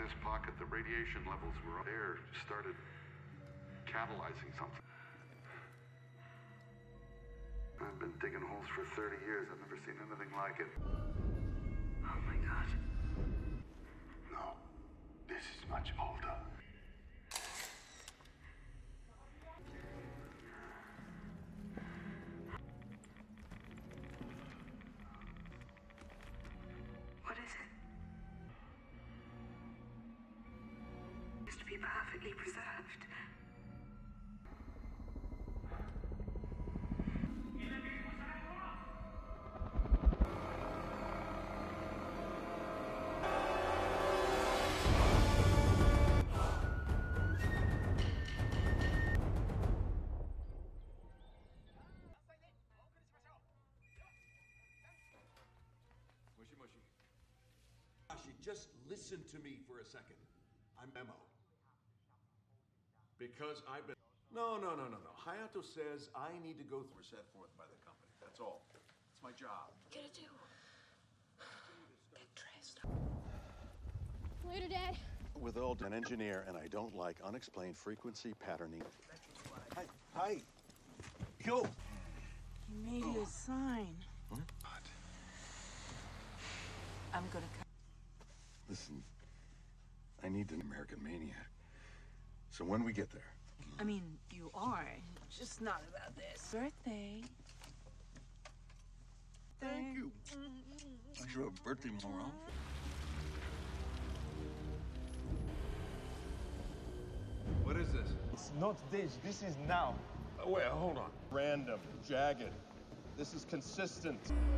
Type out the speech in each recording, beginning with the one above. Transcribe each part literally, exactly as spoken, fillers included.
this pocket, the radiation levels were there, started catalyzing something. I've been digging holes for thirty years. I've never seen anything like it. Oh my God. No, this is much older. What is it? It's to be perfectly preserved. Mushy mushy. Ashi, just listen to me for a second. I'm Memo. Because I've been... No, no, no, no, no. Hayato says I need to go through set forth by the company. That's all. It's my job. What are you gonna do? Get dressed. Later, Dad. With old an engineer, and I don't like unexplained frequency patterning. Hi, hi. Yo. He made you a sign. What? I'm gonna come. Listen, I need an American maniac. So when we get there, I mean, you are. Just not about this. Birthday. thank you. I should have a birthday more often. What is this? It's not this. This is now. Oh, wait, hold on. Random, jagged. This is consistent.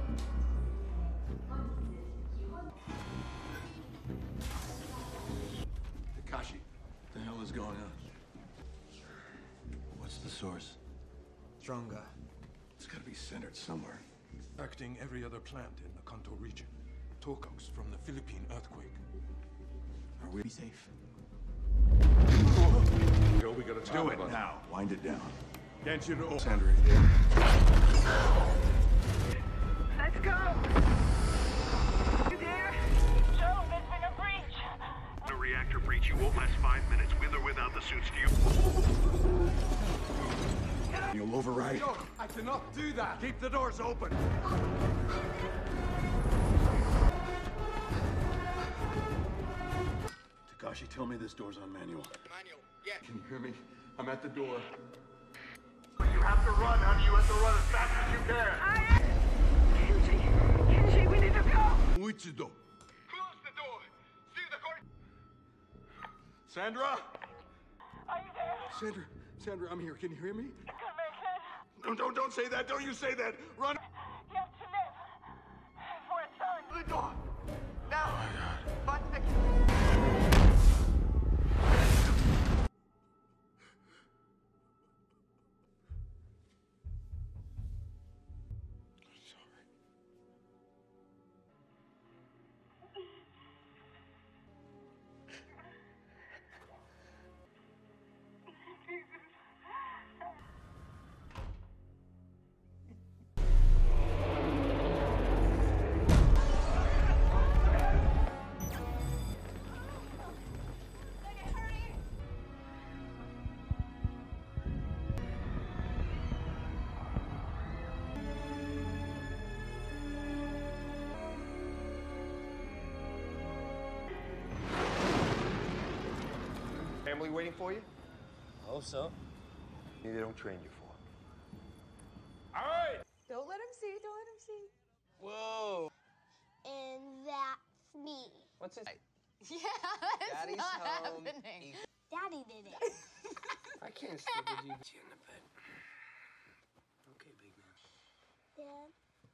Takashi, what the hell is going on? What's the source? Stronger. It's gotta be centered somewhere. Acting every other plant in the Kanto region. Tokoks from the Philippine earthquake. Are we Be safe. Yo, we gotta talk do it about now? Wind it down. Can't you know? Sandra, Let's go! You there? Joe, there's been a breach. A reactor breach. You won't last five minutes with or without the suits. Do you? you'll override. Yo, I cannot do that. Keep the doors open. Takashi, tell me this door's on manual. Manual. Yeah. Can you hear me? I'm at the door. You have to run, honey. You have to run as fast as you can. Kenji, Kenji, we need to go. Uichido. Close the door. See the court. Sandra? Are you there? Sandra, Sandra, I'm here. Can you hear me? Come back in. Don't, don't, don't say that. Don't you say that. Run. You have to live. For a son. The door. Now. Oh, my God. Five seconds. Sorry. Family waiting for you? I hope so. Maybe they don't train you for. All right. Don't let him see. Don't let him see. Whoa. And that's me. What's his? Yeah, that's Daddy's not home. happening. Daddy did it. I can't sleep with you. Get you in the bed. Okay, big man. Dad.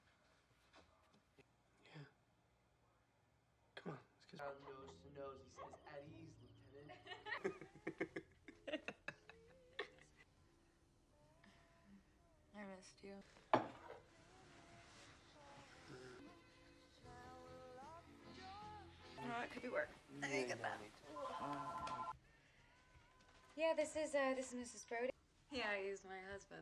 Yeah. Come on, let's get. Nose to nose, he says, at ease, Lieutenant. I missed you. No, it could be work. Let me get that. Yeah, this is uh, this is Missus Brody. Yeah, he's my husband.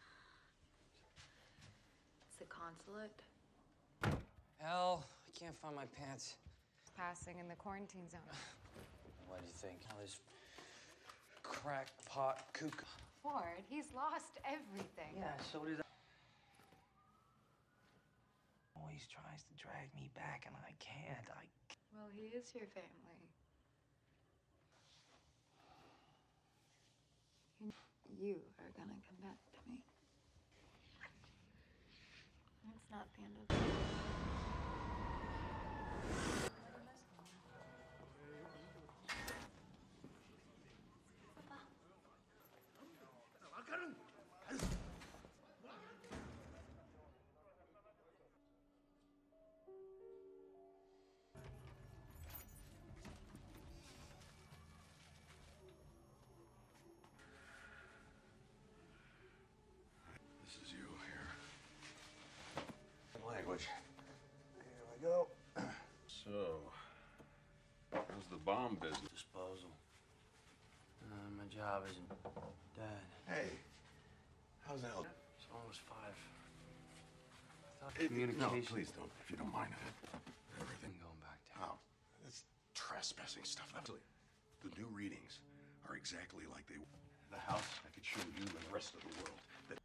It's the consulate. Hell, I can't find my pants. Passing in the quarantine zone. What do you think? All this crackpot kook. Ford, he's lost everything. Yeah, so did I. Always tries to drag me back, and I can't. I. Well, he is your family. You are gonna come back to me. It's not the end of the world. This is you here. Language. Here we go. So, how's the bomb business? Disposal. Uh, my job isn't done. Hey, how's that? It's almost five. I thought It- communication. No, please don't, if you don't mind it. Everything. I'm going back down. Oh, that's trespassing stuff. Actually, the new readings are exactly like they were. The house, I could show you and the rest of the world. That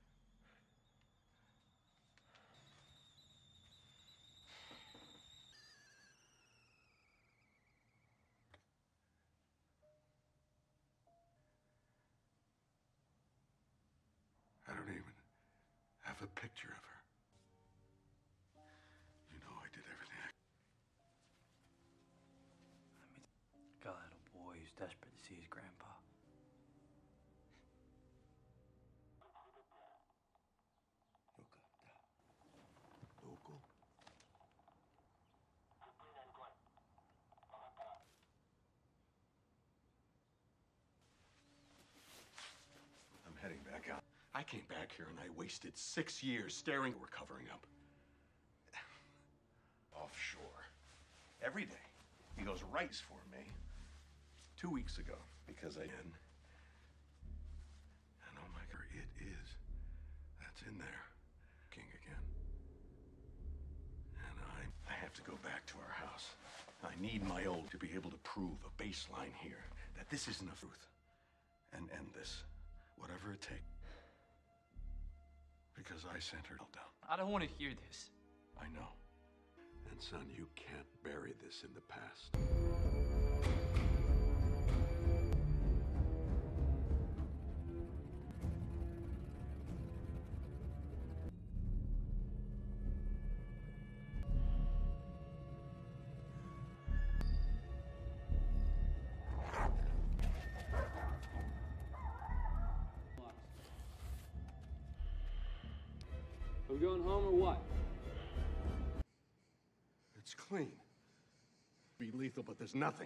I don't even have a picture of her. You know I did everything I... Got a little boy who's desperate to see his grandpa. Local. I'm heading back out. I came back here and I wasted six years staring. We're covering up. Offshore. Every day. He goes rights for me. Two weeks ago, because I in. And oh my God, it is. That's in there. King again. And I, I have to go back to our house. I need my old to be able to prove a baseline here that this isn't a truth. And end this, whatever it takes. Because I sent her down. I don't want to hear this. I know. And son, you can't bury this in the past. Are we going home or what? It's clean. Be lethal, but there's nothing.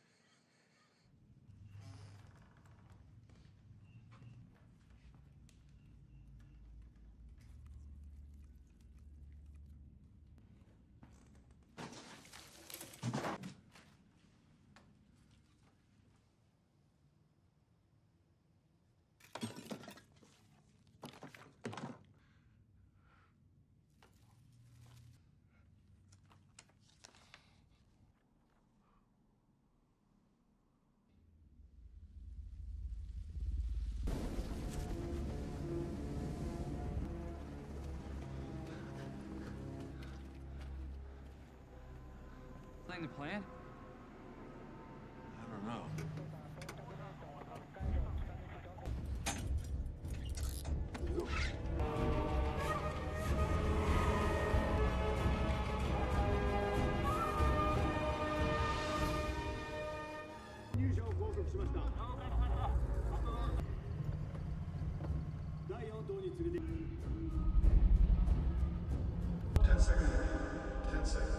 Playing the plan? I don't know. Ten seconds. Ten seconds.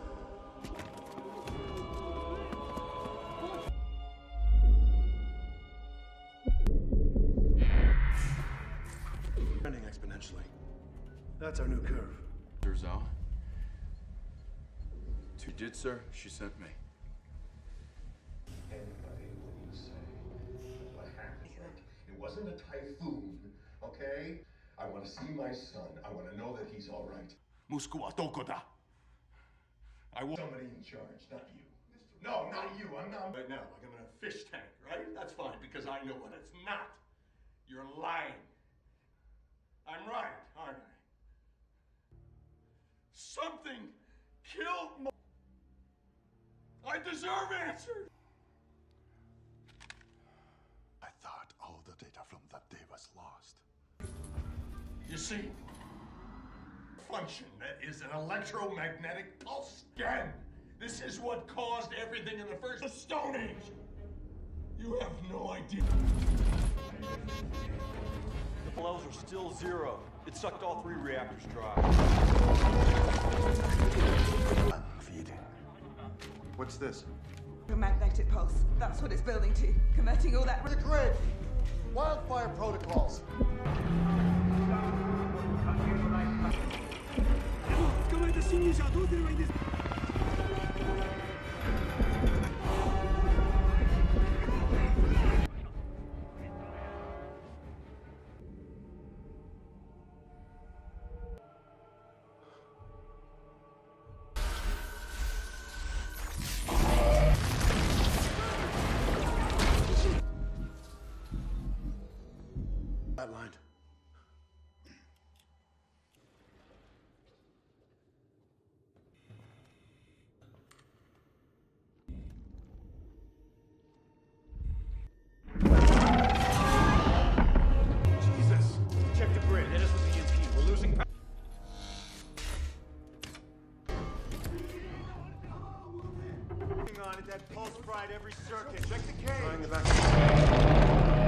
Trending exponentially. That's our new curve. Zhao. You did, sir. She sent me. Anybody, what do you say? What happened? It wasn't a typhoon, okay? I want to see my son. I want to know that he's all right. Muskuwa Tokoda. I want somebody in charge, not you. Mister No, not you. I'm not right now, like I'm in a fish tank, right? That's fine, because I know what it's not. You're lying. I'm right, aren't I? Something killed Mo. I deserve answers. I thought all the data from that day was lost. You see, function that is an electromagnetic pulse scan. This is what caused everything in the first the Stone Age. You have no idea. The levels are still zero. It sucked all three reactors dry. Feeding. What's this? A magnetic pulse. That's what it's building to. Converting all that. The grid. Wildfire protocols. That line. Jesus! Check the grid. Hit us with the E M P. We're losing power. On it, that pulse fried every circuit. Check the cage. Trying the back.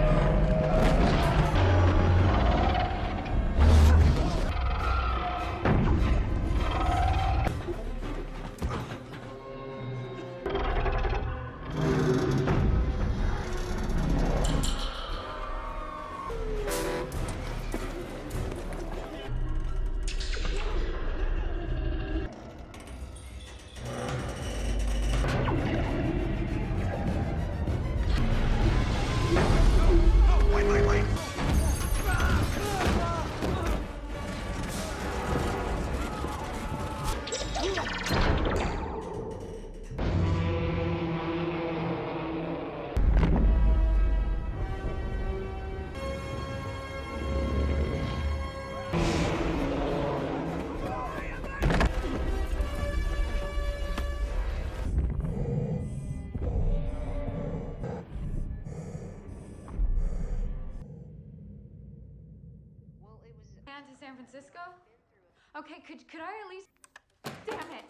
To San Francisco? Okay, could could I at least... Damn it!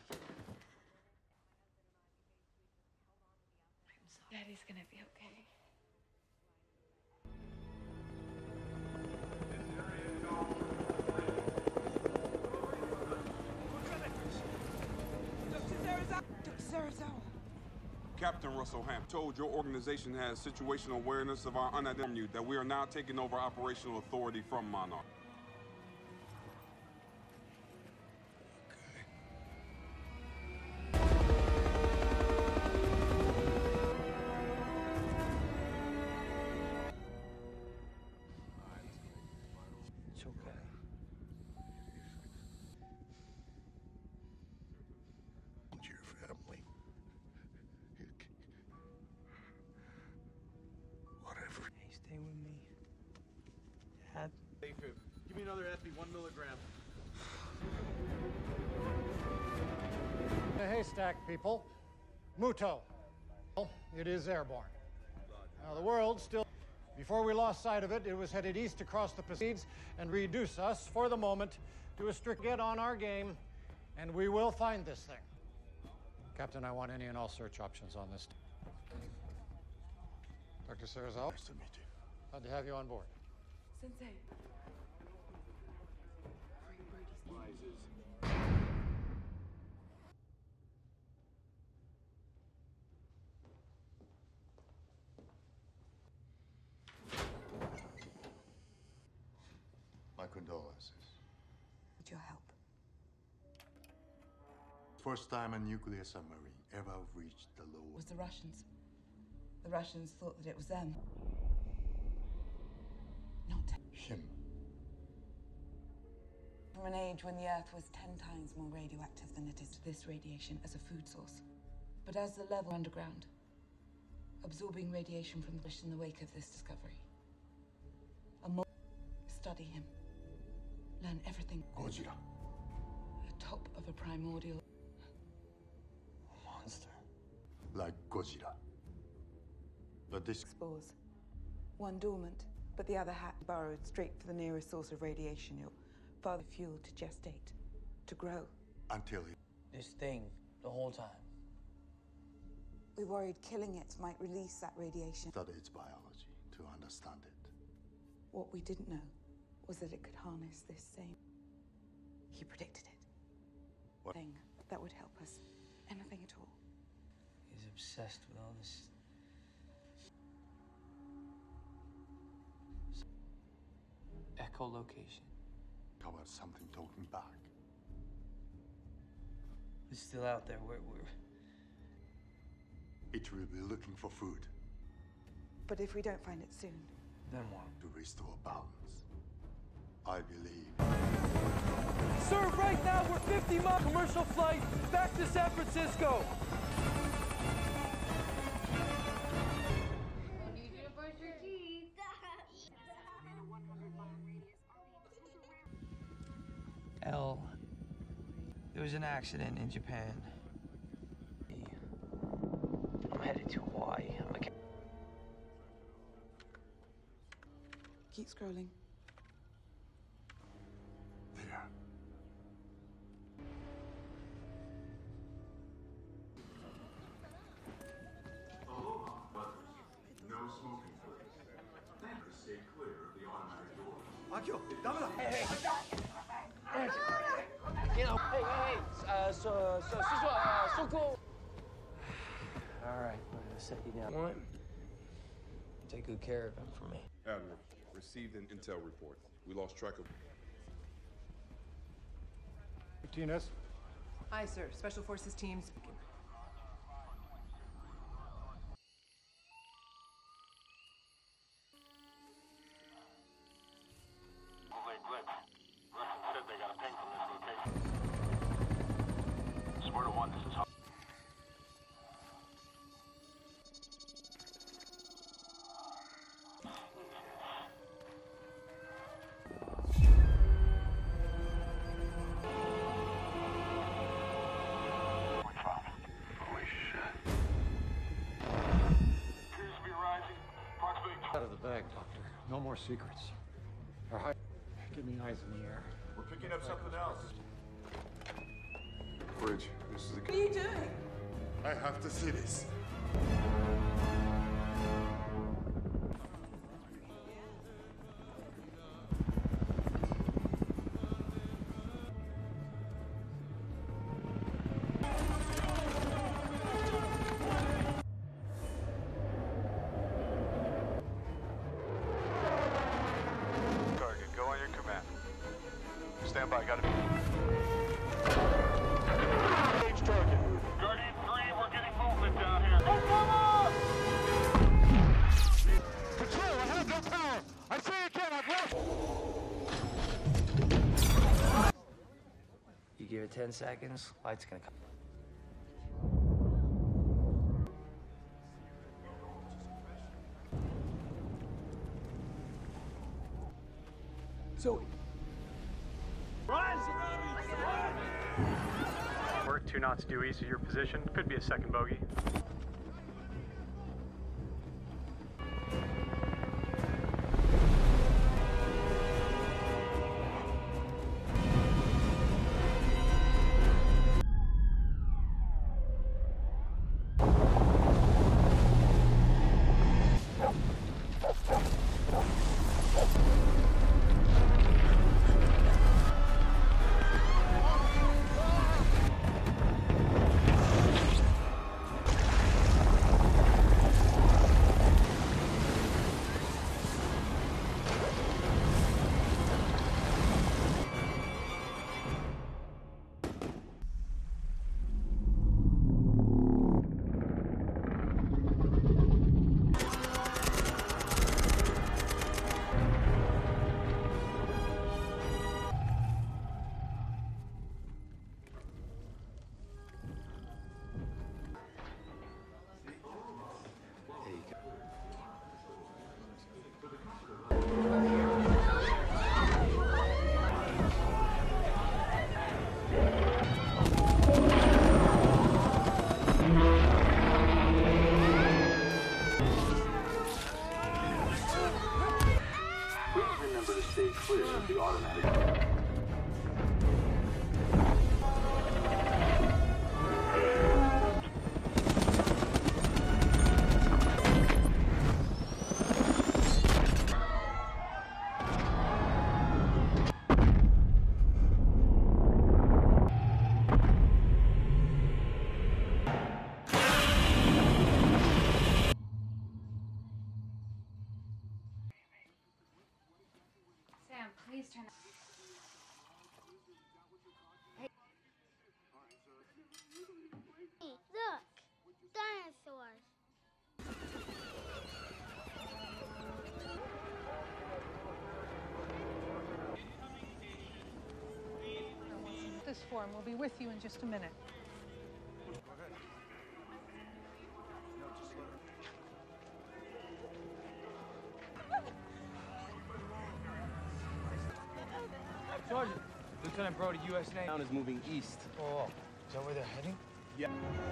I'm sorry. Daddy's gonna be okay. Captain Russell Ham told your organization has situational awareness of our unidentified, that we are now taking over operational authority from Monarch. It's okay. Your family. Whatever. Hey, stay with me. Dad. Give me another epi, one milligram. The haystack, people. Muto. It is airborne. Now, the world still... Before we lost sight of it, it was headed east across the Pacific and reduce us, for the moment, to a strict get on our game, and we will find this thing. Captain, I want any and all search options on this. Doctor Serizawa? Nice to meet you. Glad to have you on board. Sensei. My condolences. Need your help. First time a nuclear submarine ever reached the lower. It was the Russians. The Russians thought that it was them. Not him. From an age when the Earth was ten times more radioactive than it is to this radiation as a food source. But as the level underground, absorbing radiation from the in the wake of this discovery. A mo study him. Learn everything. Godzilla. Atop of a primordial Monster. Like Godzilla. But this spores. One dormant, but the other hat burrowed straight for the nearest source of radiation. Your father fuel to gestate, to grow. Until he... This thing, the whole time. We worried killing it might release that radiation. Study its biology to understand it. What we didn't know was that it could harness this same. He predicted it. What? Thing that would help us. Anything at all. He's obsessed with all this. Echolocation. How about something talking back? It's still out there. We're, we're... It will be looking for food. But if we don't find it soon... Then what? To restore balance. I believe. Sir, right now we're fifty mile commercial flight back to San Francisco. Don't need you to brush your teeth. L. There was an accident in Japan. I'm headed to Hawaii. I'm a... Keep scrolling. There. No smoking, please. Stay clear of the automatic doors. Akio, damn it! Hey, hey. You know, hey, hey, hey. Uh, so, so, so, uh, so cool. All right, I'm gonna set you down. One. Take good care of him for me. Admiral, received an intel report. We lost track of... Martinez. Aye, sir. Special Forces teams. said they got a ping from this location. Square to one, this is... Out of the bag, Doctor. No more secrets. Or high. Give me eyes in the air. We're picking up something else. Bridge, this is a... What are you doing? I have to see this. Stand by, got it. Engage target. Guardian three, we're getting movement down here. Let's Control, I have no power. I say again, I've lost. You give it ten seconds, light's gonna come. Zoe. We're two knots due east of your position. Could be a second bogey. Please turn. Hey. Hey, look! Dinosaurs! This form will be with you in just a minute. Sergeant, Lieutenant Brody, U S Navy. Town is moving east. Oh, is that where they're heading? Yeah.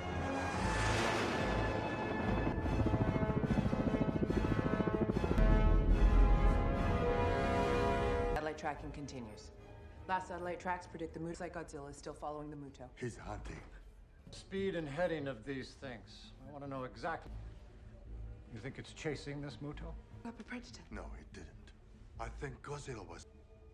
Satellite tracking continues. Last satellite tracks predict the Muto like Godzilla is still following the Muto. He's hunting. Speed and heading of these things. I want to know exactly. You think it's chasing this Muto? Up a predator. No, it didn't. I think Godzilla was.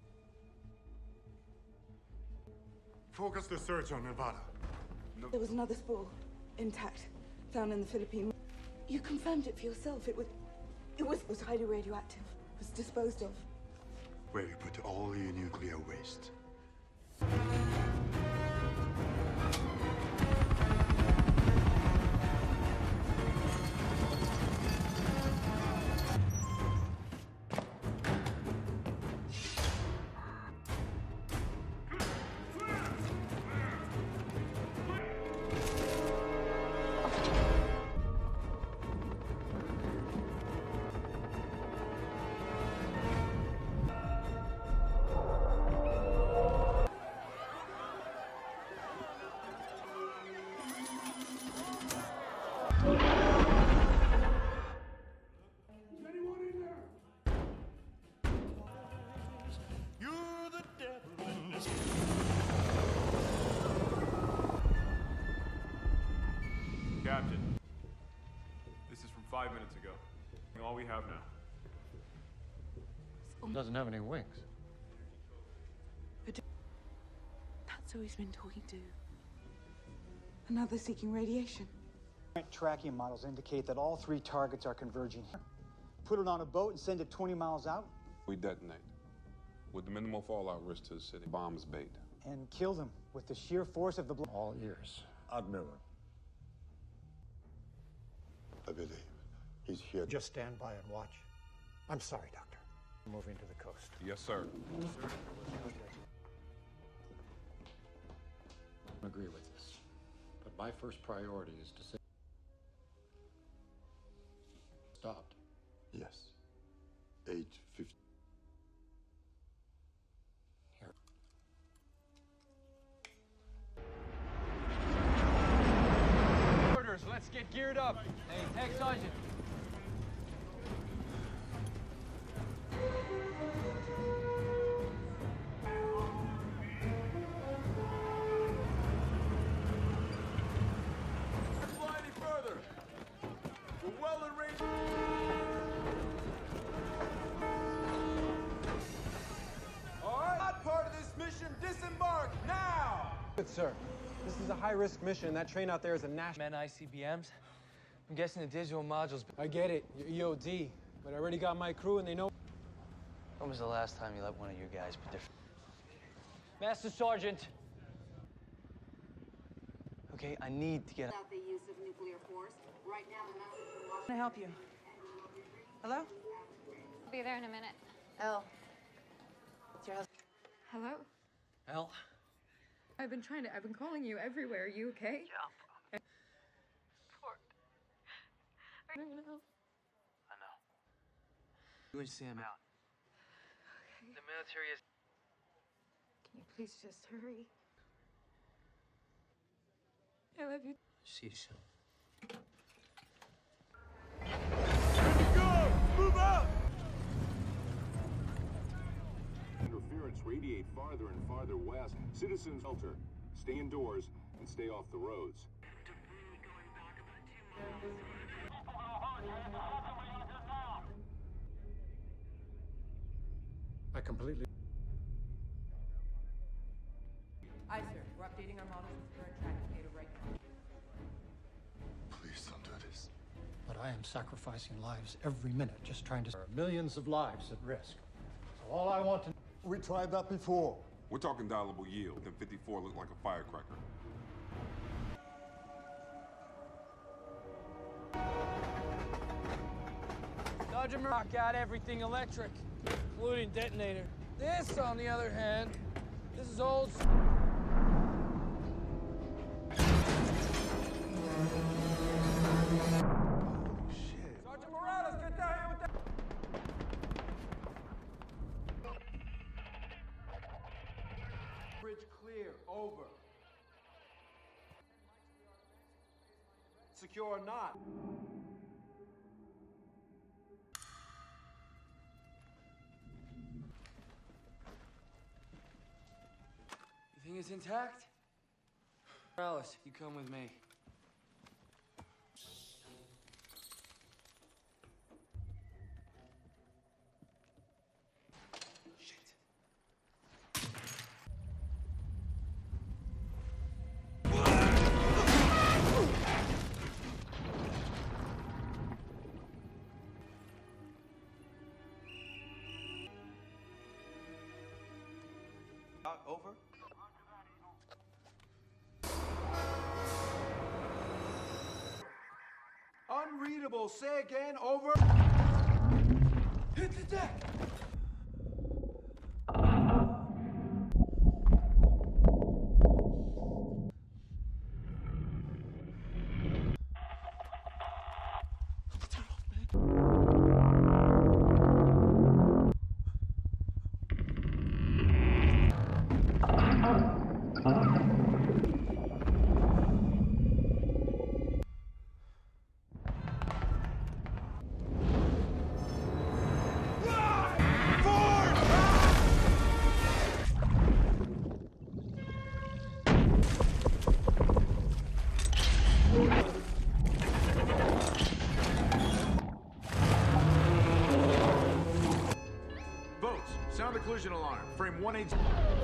Focus the search on Nevada. No. There was another spoor, intact, found in the Philippines. You confirmed it for yourself. It was, it was, it was highly radioactive. It was disposed of. Where you put all your nuclear waste. Captain, this is from five minutes ago. All we have now. It doesn't have any wings. That's who he's been talking to. Another seeking radiation. Current tracking models indicate that all three targets are converging here. Put it on a boat and send it twenty miles out. We detonate. With the minimal fallout risk to the city. Bombs bait. And kill them with the sheer force of the blow. All ears. Admiral. I believe he's here. Just stand by and watch. I'm sorry, Doctor. Moving to the coast. Yes, sir. I agree with this. But my first priority is to say stopped. Yes. eight fifty. Here. Orders, let's get geared up. Hey, Tech Sergeant. Good, sir. This is a high-risk mission. That train out there is a national... Men I C B Ms? I'm guessing the digital modules... I get it. You're E O D. But I already got my crew, and they know... When was the last time you let one of your guys put their... Master Sergeant! Okay, I need to get... Without the use of nuclear force. Right now, the message from Washington... Can I help you? Hello? I'll be there in a minute. Elle. It's your husband. Hello? Elle? I've been trying to, I've been calling you everywhere. Are you okay? Yeah. Poor. I don't know. I know. You and Sam out. Okay. The military is... Can you please just hurry? I love you. See you soon. Go! Move out! Interference radiate farther and farther west. Citizens shelter. Stay indoors and stay off the roads. I completely... Aye, sir. We're updating our models with current tracking data right now. Please don't do this. But I am sacrificing lives every minute just trying to... There are millions of lives at risk. So all I want to... We tried that before. We're talking dialable yield, and fifty-four looked like a firecracker. Sergeant Rock out everything electric, including detonator. This, on the other hand, this is old. Sergeant Morales, get down here with that. Bridge clear, over. Secure or not? You think it's intact? Morales, you come with me. Over. Unreadable. Say again. Over. Hit the deck. Sound the collision alarm. Frame one eight.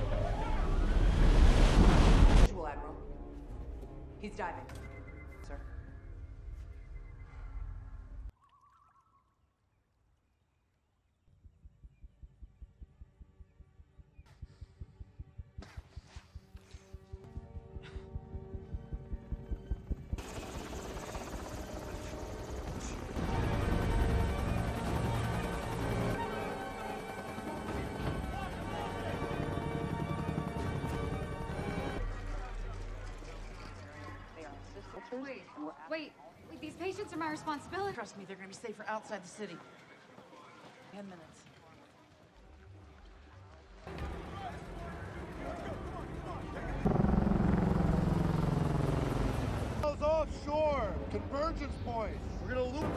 Visual, Admiral. He's diving. Sir. Wait, wait, wait, these patients are my responsibility. Trust me, they're gonna be safer outside the city. Ten minutes. Offshore! Convergence point! We're gonna lose.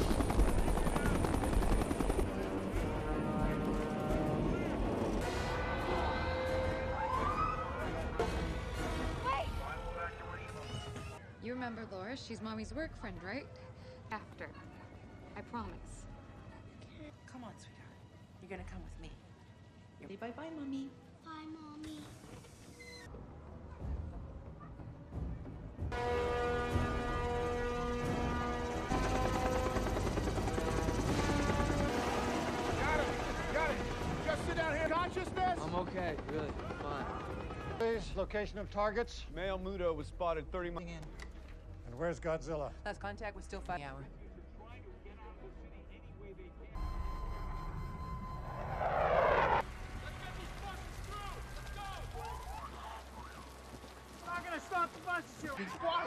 You remember Laura? She's Mommy's work friend, right? After. I promise. Come on, sweetheart. You're gonna come with me. You're... Bye-bye, Mommy. Bye, Mommy. Got it! Got it! Just sit down here. Consciousness? I'm okay, really. Fine. Please, location of targets. Male Muto was spotted thirty miles in. And where's Godzilla? Last contact was still five hour. Not gonna stop the bus, you. Be quiet.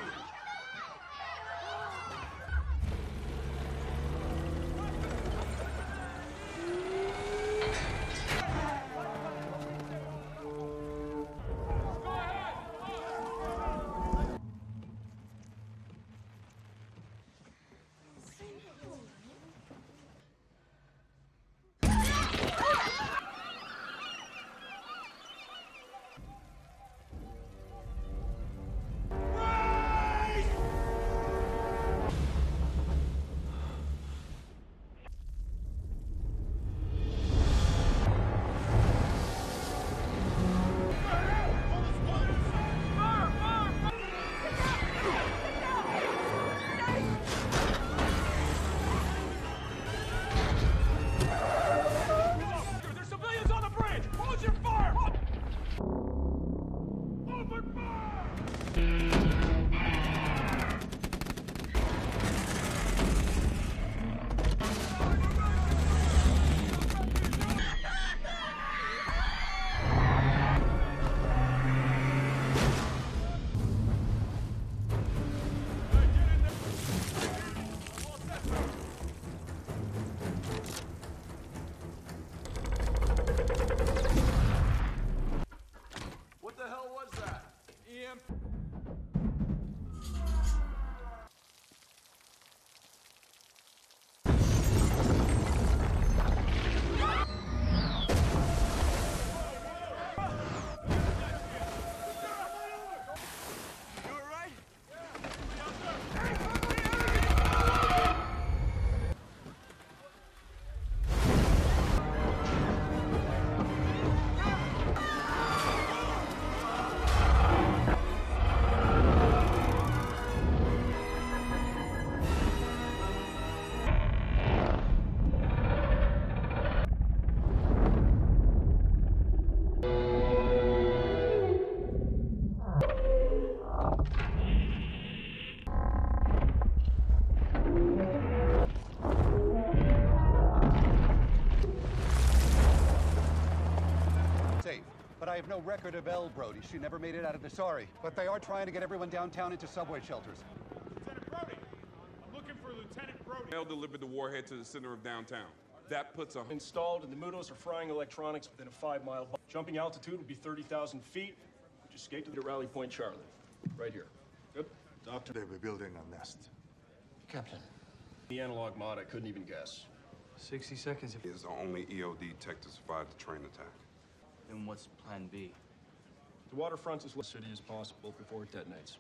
I have no record of Elle Brody. She never made it out of the... Sorry, but they are trying to get everyone downtown into subway shelters. Lieutenant Brody! I'm looking for Lieutenant Brody. Elle delivered the warhead to the center of downtown. That puts a... Installed, and the Mutos are frying electronics within a five-mile... Jumping altitude would be thirty thousand feet. We just skate to the Rally Point, Charlie. Right here. Good? Doctor... They were building a nest. Captain. The analog mod, I couldn't even guess. sixty seconds. He is the only E O D tech to survive the train attack. Then what's plan B? The waterfront as city as possible before it detonates.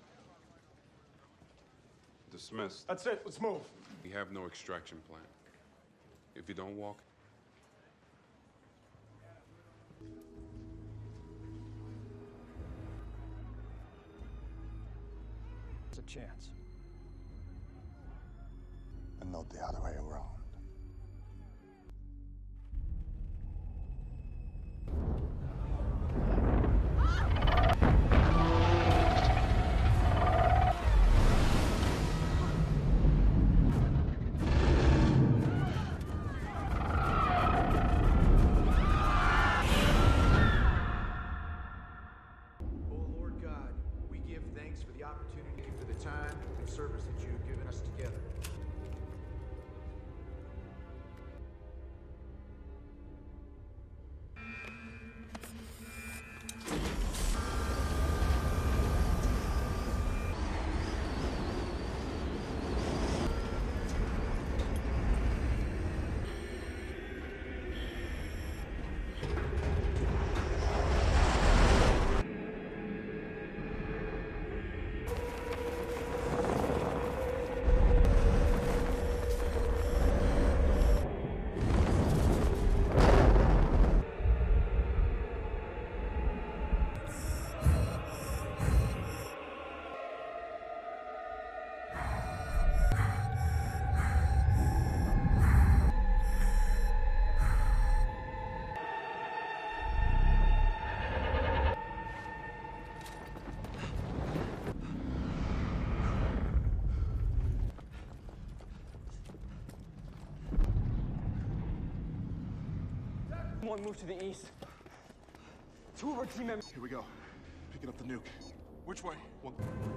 Dismissed. That's it. Let's move. We have no extraction plan. If you don't walk... There's a chance. And not the other way around. Time and service that you've given us together. One move to the east. Two of our team members. Here we go. Picking up the nuke. Which way? One.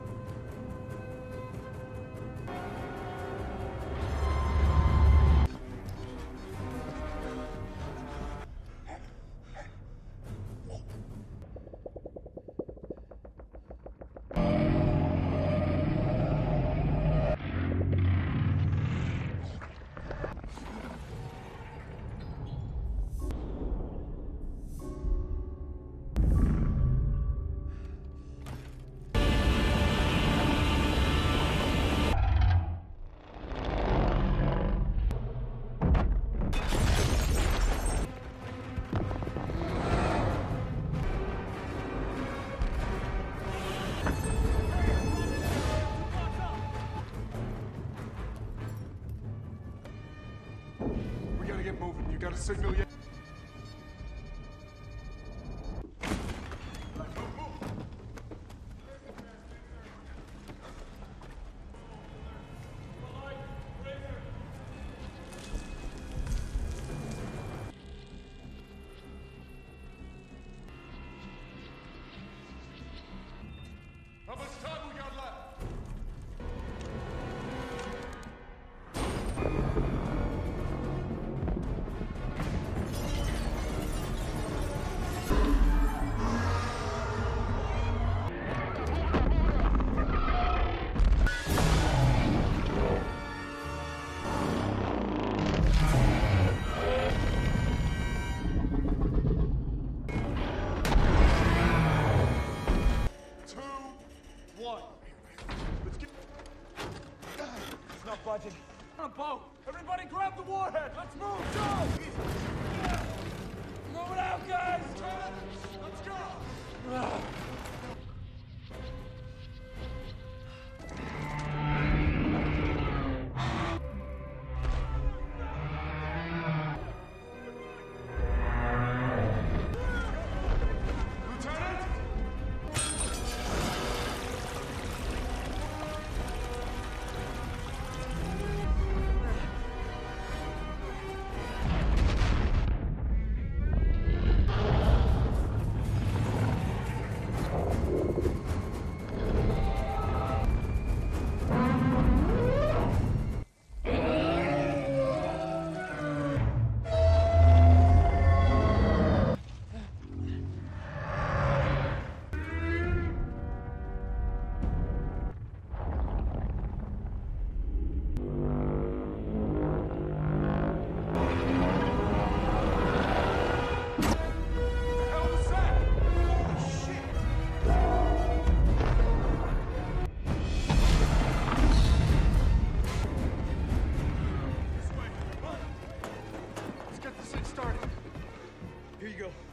Get moving. You got a signal yet? How much time we got left? Let's get this thing started. Here you go.